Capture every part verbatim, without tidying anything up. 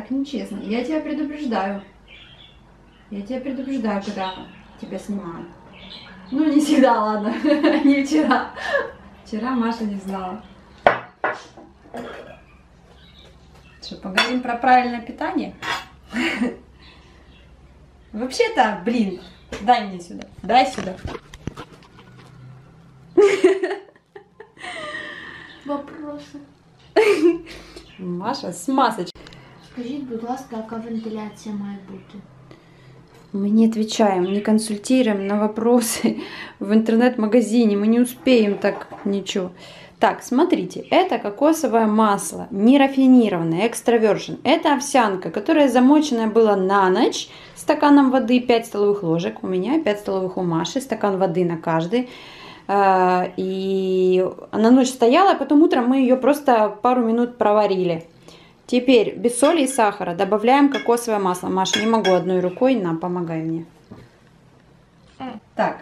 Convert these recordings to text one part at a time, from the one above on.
Так нечестно. Я тебя предупреждаю. Я тебя предупреждаю, когда тебя снимаю. Ну, не всегда, ладно. Не вчера. Вчера Маша не знала. Что, поговорим про правильное питание? Вообще-то, блин, дай мне сюда. Дай сюда. Вопросы. Маша с масочкой. Скажіть, будь ласка, яка вентиляція має бути? Мы не отвечаем, не консультируем на вопросы в интернет-магазине. Мы не успеем так ничего. Так, смотрите, это кокосовое масло, не рафинированное, экстравершн. Это овсянка, которая замоченная была на ночь стаканом воды, пять столовых ложек. У меня пять столовых у Маши, стакан воды на каждый. И она ночь стояла, а потом утром мы ее просто пару минут проварили. Теперь без соли и сахара добавляем кокосовое масло. Маша, не могу одной рукой, на, помогай мне. Так.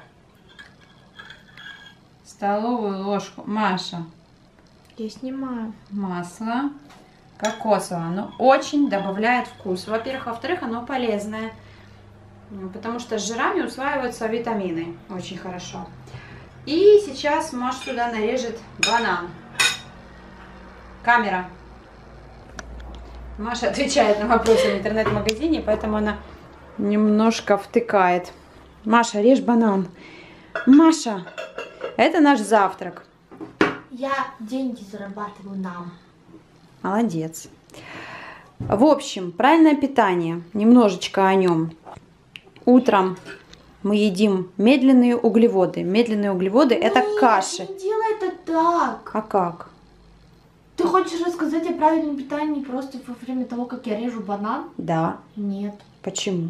Столовую ложку. Маша. Я снимаю. Масло кокосовое. Оно очень добавляет вкус. Во-первых. Во-вторых, оно полезное. Потому что с жирами усваиваются витамины. Очень хорошо. И сейчас Маша туда нарежет банан. Камера. Маша отвечает на вопросы в интернет-магазине, поэтому она немножко втыкает. Маша, режь банан. Маша, это наш завтрак. Я деньги зарабатываю нам. Молодец. В общем, правильное питание. Немножечко о нем. Утром мы едим медленные углеводы. Медленные углеводы – это Нет, каши. не делай это так. А как? Ты хочешь рассказать о правильном питании просто во время того, как я режу банан? Да. Нет. Почему?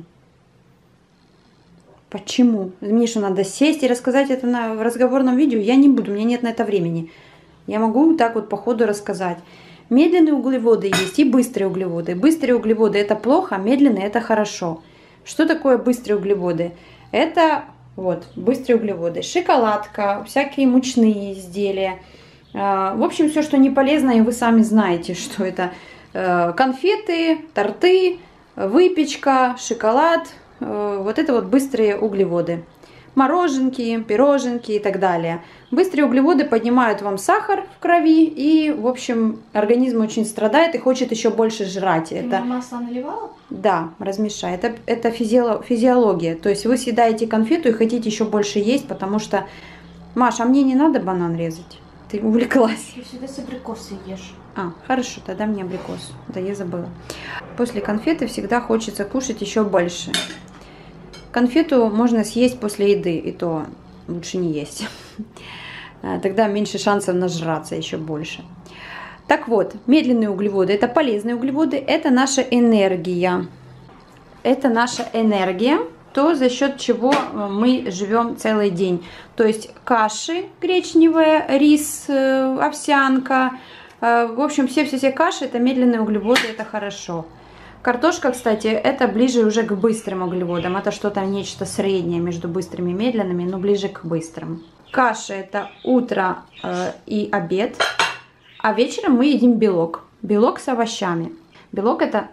Почему? Мне что, надо сесть и рассказать это на, в разговорном видео? Я не буду, у меня нет на это времени. Я могу так вот по ходу рассказать. Медленные углеводы есть и быстрые углеводы. Быстрые углеводы – это плохо, а медленные – это хорошо. Что такое быстрые углеводы? Это вот быстрые углеводы. Шоколадка, всякие мучные изделия. В общем, все, что не полезно, и вы сами знаете, что это конфеты, торты, выпечка, шоколад. Вот это вот быстрые углеводы. Мороженки, пироженки и так далее. Быстрые углеводы поднимают вам сахар в крови, и, в общем, организм очень страдает и хочет еще больше жрать. Ты это... мне масло наливала? Да, размешай. Это, это физиология. То есть вы съедаете конфету и хотите еще больше есть, потому что... Маша, а мне не надо банан резать? Ты увлеклась. Ты всегда с абрикосы ешь. А, хорошо, тогда мне абрикос. Да, я забыла. После конфеты всегда хочется кушать еще больше. Конфету можно съесть после еды, и то лучше не есть. Тогда меньше шансов нажраться еще больше. Так вот, медленные углеводы – это полезные углеводы, это наша энергия. Это наша энергия, то, за счет чего мы живем целый день. То есть каши гречневая, рис, овсянка. В общем, все-все-все каши – это медленные углеводы, это хорошо. Картошка, кстати, это ближе уже к быстрым углеводам. Это что-то нечто среднее между быстрыми и медленными, но ближе к быстрым. Каша – это утро э, и обед. А вечером мы едим белок. Белок с овощами. Белок – это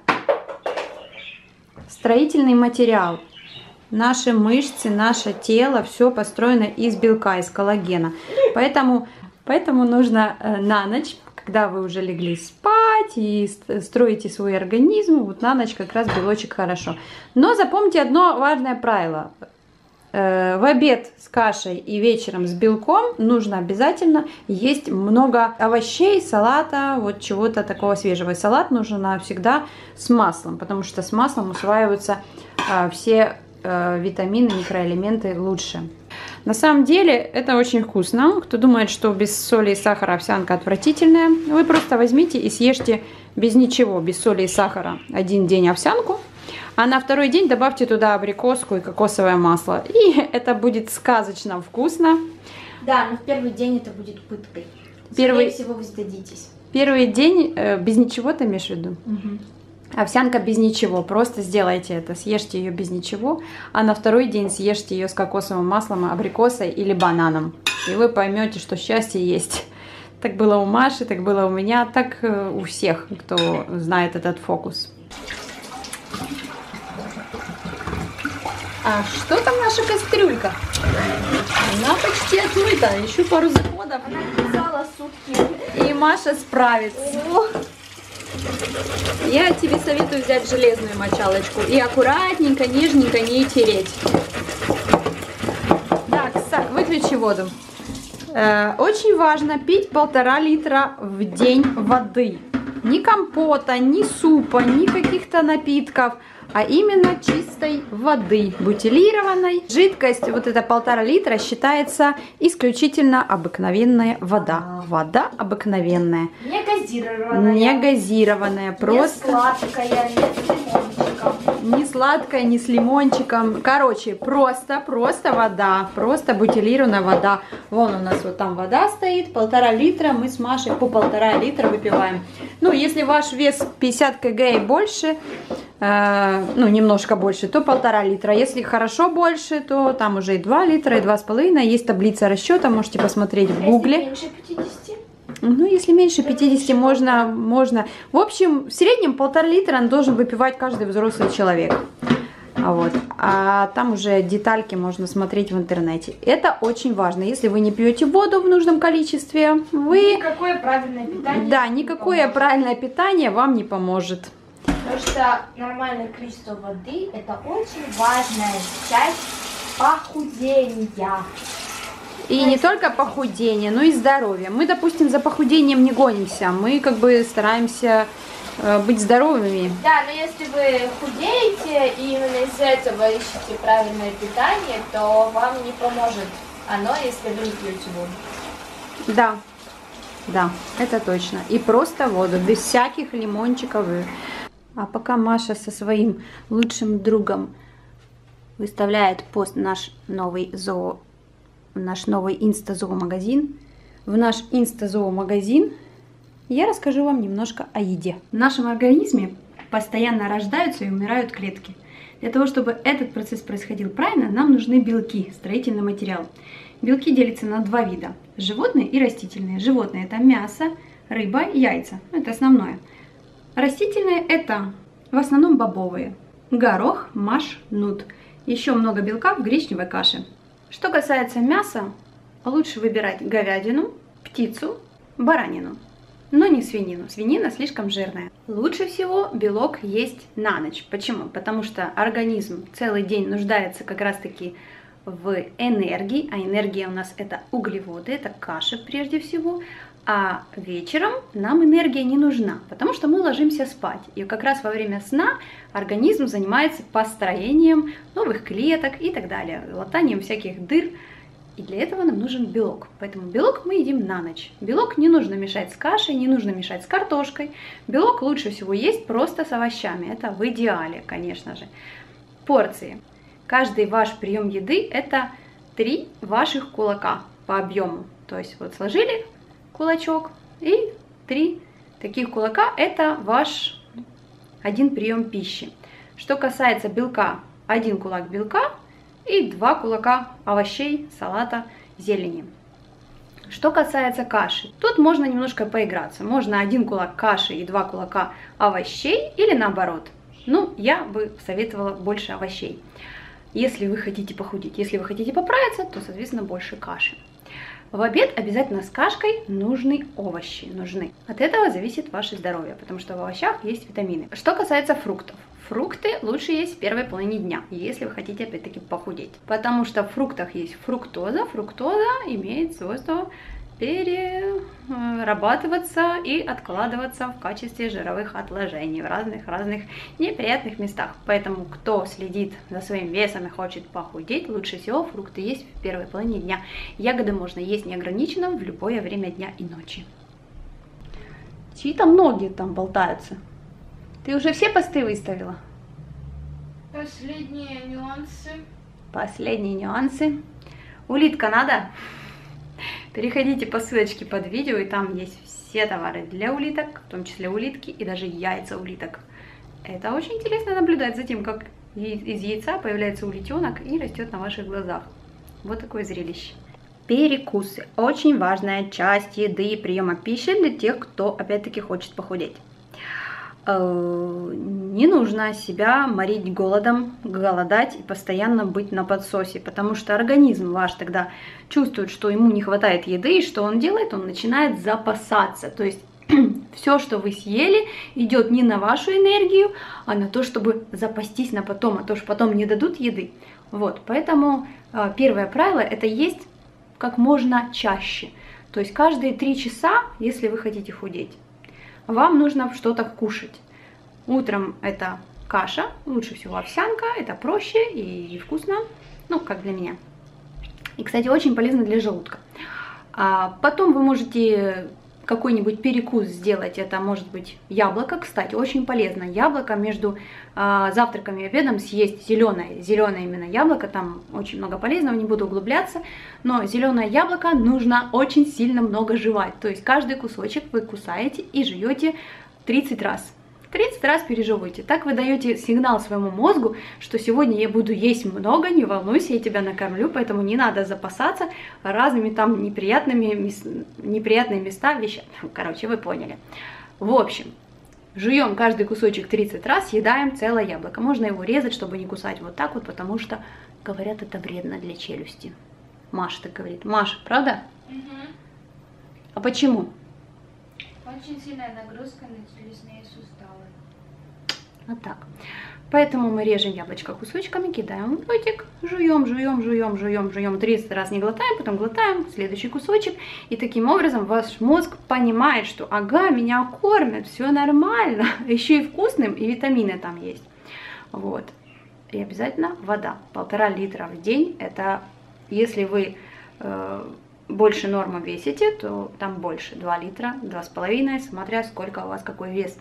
строительный материал. Наши мышцы, наше тело, все построено из белка, из коллагена. Поэтому, поэтому нужно э, на ночь, когда вы уже легли спать и строите свой организм, вот на ночь как раз белочек хорошо. Но запомните одно важное правило. Э, в обед с кашей и вечером с белком нужно обязательно есть много овощей, салата, вот чего-то такого свежего. И салат нужно всегда с маслом, потому что с маслом усваиваются э, все э, витамины, микроэлементы лучше. На самом деле это очень вкусно. Кто думает, что без соли и сахара овсянка отвратительная, вы просто возьмите и съешьте без ничего, без соли и сахара один день овсянку, а на второй день добавьте туда абрикоску и кокосовое масло. И это будет сказочно вкусно. Да, но в первый день это будет пыткой. Первый... Скорее всего, вы сдадитесь. Первый день э, без ничего, ты имеешь в виду? Угу. Овсянка без ничего, просто сделайте это, съешьте ее без ничего, а на второй день съешьте ее с кокосовым маслом, абрикосой или бананом. И вы поймете, что счастье есть. Так было у Маши, так было у меня, так у всех, кто знает этот фокус. А что там наша кастрюлька? Она почти отмыта, еще пару заходов. Она писала сутки. И Маша справится. О. Я тебе советую взять железную мочалочку и аккуратненько, нежненько не тереть. Так, Сак, выключи воду. Э, очень важно пить полтора литра в день воды. Ни компота, ни супа, ни каких-то напитков, а именно чистой воды, бутилированной. Жидкость, вот это полтора литра, считается исключительно обыкновенная вода. Вода обыкновенная. Не газированная. Не газированная, просто... Не сладкая, не с лимончиком. Не сладкая, не с лимончиком. Короче, просто, просто вода, просто бутилированная вода. Вон у нас вот там вода стоит, полтора литра, мы с Машей по полтора литра выпиваем. Ну, если ваш вес пятьдесят килограмм и больше, э, ну, немножко больше, то полтора литра. Если хорошо больше, то там уже и два литра, и два с половиной. Есть таблица расчета, можете посмотреть в гугле. Если меньше пятидесяти? Ну, если меньше пятидесяти, можно, можно. В общем, в среднем полтора литра он должен выпивать каждый взрослый человек. А, вот. А там уже детальки можно смотреть в интернете. Это очень важно. Если вы не пьете воду в нужном количестве, вы... Никакое правильное питание. Да, никакое правильное питание вам не поможет. Потому что нормальное количество воды – это очень важная часть похудения. И не только похудение, но и здоровье. Мы, допустим, за похудением не гонимся. Мы как бы стараемся э, быть здоровыми. Да, но если вы худеете и именно из-за этого ищете правильное питание, то вам не поможет оно, если вы не пьете воду. Да, да, это точно. И просто воду, без всяких лимончиков. А пока Маша со своим лучшим другом выставляет пост наш новый зоо, наш новый инста-зоомагазин, в наш инста-зоомагазин я расскажу вам немножко о еде. В нашем организме постоянно рождаются и умирают клетки. Для того, чтобы этот процесс происходил правильно, нам нужны белки, строительный материал. Белки делятся на два вида – животные и растительные. Животные – это мясо, рыба, яйца. Это основное. Растительные – это в основном бобовые. Горох, маш, нут. Еще много белка в гречневой каше. Что касается мяса, лучше выбирать говядину, птицу, баранину, но не свинину. Свинина слишком жирная. Лучше всего белок есть на ночь. Почему? Потому что организм целый день нуждается как раз-таки в энергии, а энергия у нас это углеводы, это каша прежде всего, а вечером нам энергия не нужна, потому что мы ложимся спать. И как раз во время сна организм занимается построением новых клеток и так далее, латанием всяких дыр. И для этого нам нужен белок. Поэтому белок мы едим на ночь. Белок не нужно мешать с кашей, не нужно мешать с картошкой. Белок лучше всего есть просто с овощами. Это в идеале, конечно же. Порции. Каждый ваш прием еды это три ваших кулака по объему. То есть вот сложили кулачок и три таких кулака это ваш один прием пищи. Что касается белка, один кулак белка и два кулака овощей, салата, зелени. Что касается каши, тут можно немножко поиграться. Можно один кулак каши и два кулака овощей или наоборот. Ну, я бы советовала больше овощей. Если вы хотите похудеть, если вы хотите поправиться, то, соответственно, больше каши. В обед обязательно с кашкой нужны овощи, нужны. От этого зависит ваше здоровье, потому что в овощах есть витамины. Что касается фруктов. Фрукты лучше есть в первой половине дня, если вы хотите опять-таки похудеть. Потому что в фруктах есть фруктоза. Фруктоза имеет свойство перерабатываться и откладываться в качестве жировых отложений в разных-разных неприятных местах. Поэтому, кто следит за своим весом и хочет похудеть, лучше всего фрукты есть в первой половине дня. Ягоды можно есть неограниченно в любое время дня и ночи. Чьи-то ноги там болтаются. Ты уже все посты выставила? Последние нюансы. Последние нюансы. Улитка надо? Переходите по ссылочке под видео, и там есть все товары для улиток, в том числе улитки и даже яйца улиток. Это очень интересно наблюдать за тем, как из яйца появляется улитенок и растет на ваших глазах. Вот такое зрелище. Перекусы. Очень важная часть еды и приема пищи для тех, кто опять-таки хочет похудеть. не нужно себя морить голодом, голодать и постоянно быть на подсосе, потому что организм ваш тогда чувствует, что ему не хватает еды, и что он делает? Он начинает запасаться, то есть все, что вы съели, идет не на вашу энергию, а на то, чтобы запастись на потом, а то, что потом не дадут еды. Вот, поэтому первое правило – это есть как можно чаще, то есть каждые три часа, если вы хотите худеть, вам нужно что-то кушать. Утром это каша, лучше всего овсянка, это проще и вкусно, ну, как для меня. И, кстати, очень полезно для желудка. А потом вы можете какой-нибудь перекус сделать, это может быть яблоко, кстати, очень полезно. Яблоко между а, завтраком и обедом съесть зеленое, зеленое именно яблоко, там очень много полезного, не буду углубляться, но зеленое яблоко нужно очень сильно много жевать, то есть каждый кусочек вы кусаете и жуете тридцать раз. тридцать раз пережевывайте. Так вы даете сигнал своему мозгу, что сегодня я буду есть много, не волнуйся, я тебя накормлю, поэтому не надо запасаться разными там неприятными, неприятными места, вещами. Короче, вы поняли. В общем, жуем каждый кусочек тридцать раз, съедаем целое яблоко. Можно его резать, чтобы не кусать вот так вот, потому что, говорят, это вредно для челюсти. Маша так говорит. Маша, правда? Угу. А почему? Очень сильная нагрузка на челюстные суставы. Вот так. Поэтому мы режем яблочко кусочками, кидаем в ротик, жуем, жуем, жуем, жуем, жуем, тридцать раз не глотаем, потом глотаем следующий кусочек. И таким образом ваш мозг понимает, что ага, меня кормят, все нормально. Еще и вкусным, и витамины там есть. Вот. И обязательно вода. Полтора литра в день. Это если вы э, больше нормы весите, то там больше. два литра, два с половиной, смотря сколько у вас какой вес.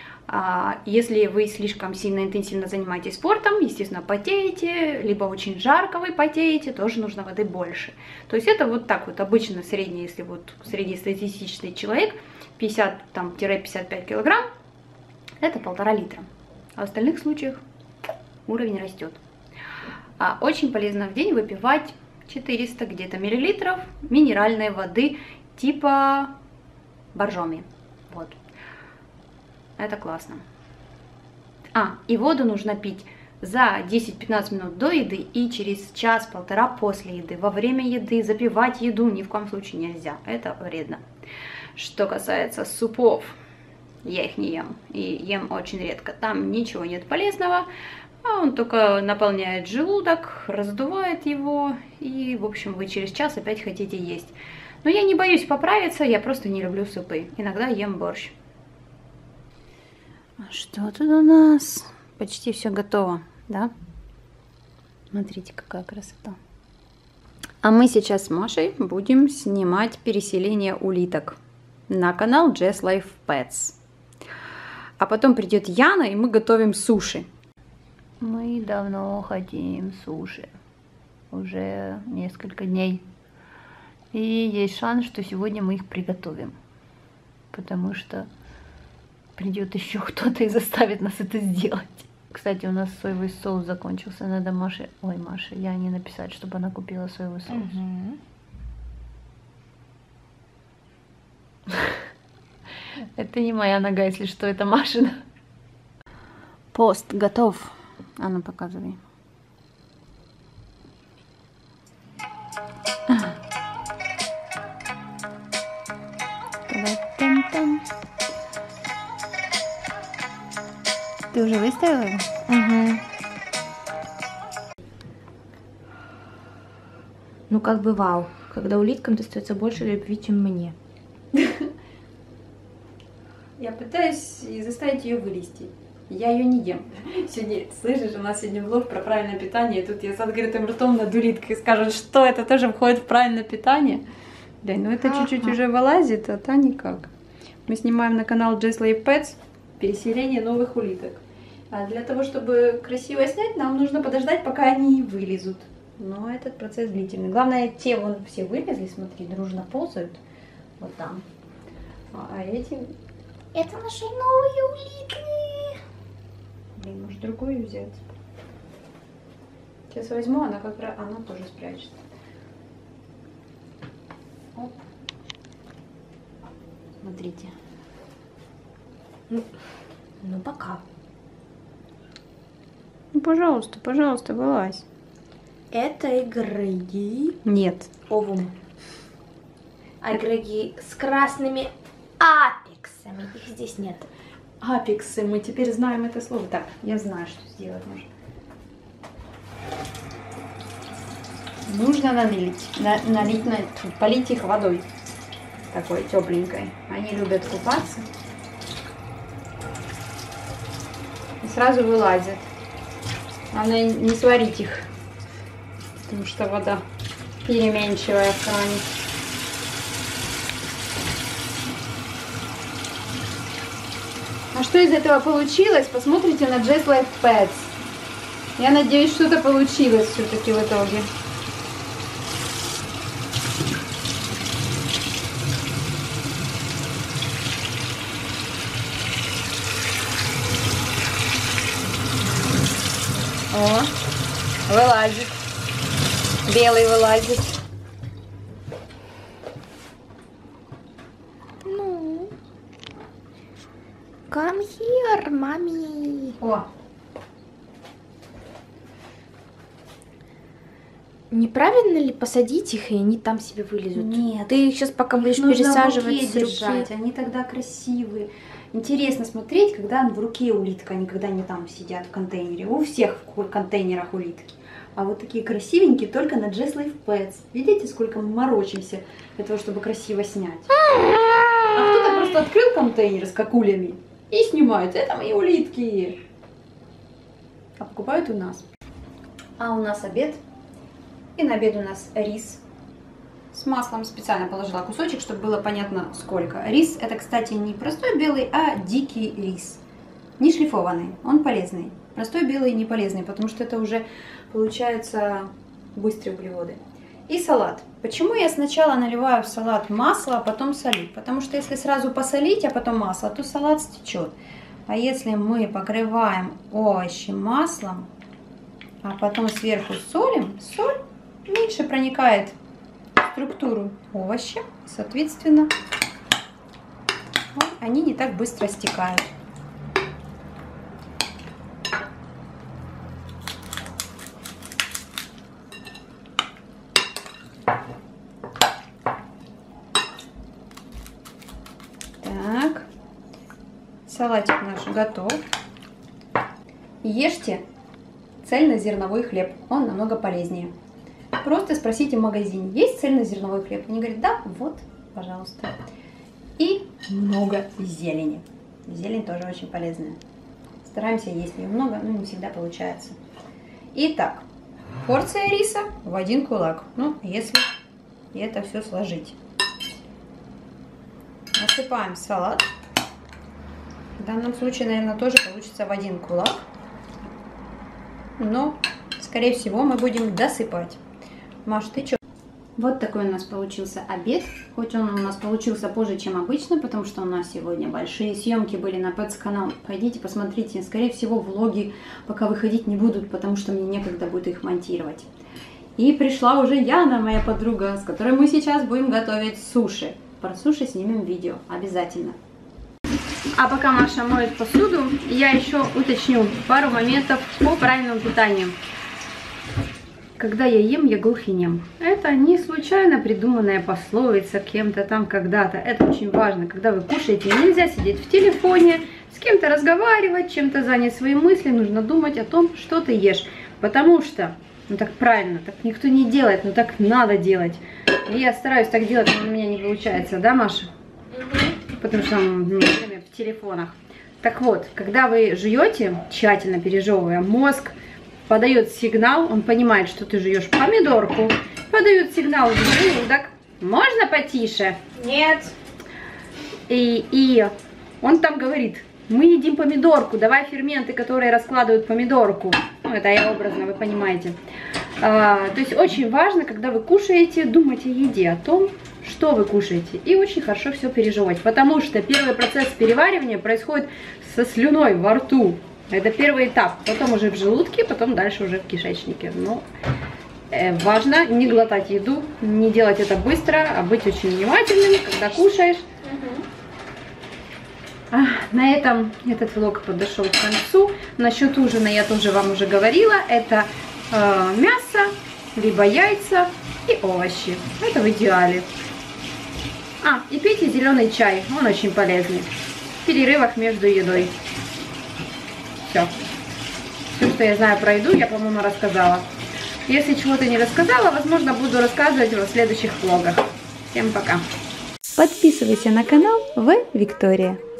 Если вы слишком сильно интенсивно занимаетесь спортом, естественно, потеете, либо очень жарко вы потеете, тоже нужно воды больше. То есть это вот так вот обычно средний, если вот среднестатистический человек, пятьдесят-пятьдесят пять килограмм, это полтора литра. А в остальных случаях уровень растет. А очень полезно в день выпивать четыреста где-то миллилитров минеральной воды типа боржоми. Вот. Это классно. А, и воду нужно пить за десять-пятнадцать минут до еды и через час-полтора после еды. Во время еды запивать еду ни в коем случае нельзя. Это вредно. Что касается супов, я их не ем. И ем очень редко. Там ничего нет полезного. А он только наполняет желудок, раздувает его. И, в общем, вы через час опять хотите есть. Но я не боюсь поправиться, я просто не люблю супы. Иногда ем борщ. Что тут у нас? Почти все готово, да? Смотрите, какая красота. А мы сейчас с Машей будем снимать переселение улиток на канал Jess Life Pets. А потом придет Яна, и мы готовим суши. Мы давно хотим суши. Уже несколько дней. И есть шанс, что сегодня мы их приготовим. Потому что придет еще кто-то и заставит нас это сделать. Кстати, у нас соевый соус закончился. Надо Маше... Ой, Маше, я не написать, чтобы она купила соевый соус. Угу. Это не моя нога, если что, это Машина. Пост готов. А ну, показывай. Ты уже выставила его? Угу. Ну как бы вау, когда улиткам достается больше любви, чем мне. Я пытаюсь заставить ее вылезти. Я ее не ем. Сегодня, слышишь, у нас сегодня влог про правильное питание, и тут я с открытым ртом над улиткой скажут, что это тоже входит в правильное питание. Да, ну это чуть-чуть уже вылазит, а та никак. Мы снимаем на канал Jess Life Pets переселение новых улиток. А для того, чтобы красиво снять, нам нужно подождать, пока они вылезут. Но этот процесс длительный. Главное, те вон все вылезли, смотри, дружно ползают. Вот там. А эти... Это наши новые улитки. Блин, может другую взять? Сейчас возьму, она как раз, она тоже спрячется. Оп. Смотрите. Ну, пока. Ну, пожалуйста, пожалуйста, вылазь. Это игроки. Нет. Овум. А игроки с красными апексами. Их здесь нет. Апексы, мы теперь знаем это слово. Так, я знаю, что сделать нужно. Нужно налить, на, налить, на, полить их водой такой тепленькой. Они любят купаться. И сразу вылазят. Главное не сварить их, потому что вода переменчивая в кране. А что из этого получилось? Посмотрите на Just Like Pets. Я надеюсь, что-то получилось все-таки в итоге. О, вылазит. Белый вылазит. Ну. Come here, мами. О. Неправильно ли посадить их, и они там себе вылезут? Нет. Ты их сейчас пока будешь Нужно пересаживать в руке с руки. держать, они тогда красивые. Интересно смотреть, когда в руке улитка, а не когда они там сидят в контейнере. У всех в контейнерах улитки. А вот такие красивенькие только на Just Like Pets. Видите, сколько мы морочимся для того, чтобы красиво снять? А кто-то просто открыл контейнер с какулями и снимает. Это мои улитки. А покупают у нас. А у нас обед. И на обед у нас рис. С маслом специально положила кусочек, чтобы было понятно сколько. Рис это, кстати, не простой белый, а дикий рис. Не шлифованный, он полезный. Простой белый не полезный, потому что это уже получаются быстрые углеводы. И салат. Почему я сначала наливаю в салат масло, а потом солю? Потому что если сразу посолить, а потом масло, то салат стечет. А если мы покрываем овощи маслом, а потом сверху солим, соль меньше проникает структуру овоща, соответственно, они не так быстро стекают. Так, салатик наш готов. Ешьте цельнозерновой хлеб, он намного полезнее. Просто спросите в магазине, есть цельнозерновой хлеб? Они говорят, да, вот, пожалуйста. И много зелени. Зелень тоже очень полезная. Стараемся есть ее много, но не всегда получается. Итак, порция риса в один кулак. Ну, если это все сложить. Насыпаем салат. В данном случае, наверное, тоже получится в один кулак. Но, скорее всего, мы будем досыпать. Маш, ты что? Вот такой у нас получился обед. Хоть он у нас получился позже, чем обычно, потому что у нас сегодня большие съемки были на Pets канал. Пойдите, посмотрите. Скорее всего, влоги пока выходить не будут, потому что мне некогда будет их монтировать. И пришла уже Яна, моя подруга, с которой мы сейчас будем готовить суши. Про суши снимем видео, обязательно. А пока Маша моет посуду, я еще уточню пару моментов по правильному питанию. Когда я ем, я глух и нем. Это не случайно придуманная пословица кем-то там когда-то. Это очень важно. Когда вы кушаете, нельзя сидеть в телефоне, с кем-то разговаривать, чем-то занять свои мысли. Нужно думать о том, что ты ешь. Потому что, ну так правильно, так никто не делает, но так надо делать. И я стараюсь так делать, но у меня не получается, да, Маша? Угу. Потому что мы в телефонах. Так вот, когда вы жуете, тщательно пережевывая, мозг подает сигнал, он понимает, что ты жуешь помидорку, подает сигнал в желудок, можно потише? Нет. И, и он там говорит, мы едим помидорку, давай ферменты, которые раскладывают помидорку. Ну, это я образно, вы понимаете. А, то есть очень важно, когда вы кушаете, думать о еде, о том, что вы кушаете. И очень хорошо все пережевывать, потому что первый процесс переваривания происходит со слюной во рту. Это первый этап, потом уже в желудке, потом дальше уже в кишечнике. Но э, важно не глотать еду, не делать это быстро, а быть очень внимательным, когда кушаешь. На этом этот влог подошел к концу. Насчет ужина я тоже вам уже говорила. Это э, мясо, либо яйца и овощи. Это в идеале. А, и пейте зеленый чай. Он очень полезный. В перерывах между едой. Все. Все, что я знаю про еду, я, по-моему, рассказала. Если чего-то не рассказала, возможно, буду рассказывать в следующих влогах. Всем пока. Подписывайся на канал В Виктория.